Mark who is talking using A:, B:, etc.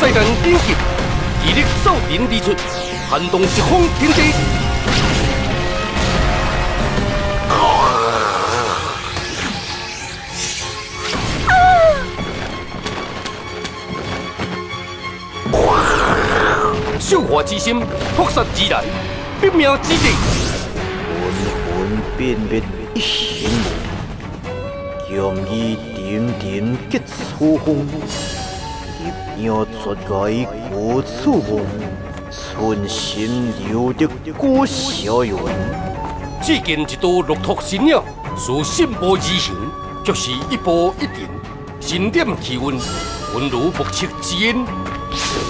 A: 再难顶级，毅力扫尘而出，撼动一方天地。秀华之心，扑杀而来，必命之地。
B: 魂魂变灭一心无，剑意点点结初风，力量出来无处无，寸心留得古小云。
A: 只见一道骆驼身影，似信步而行，却是一步一停，神点气运，稳如目测之音。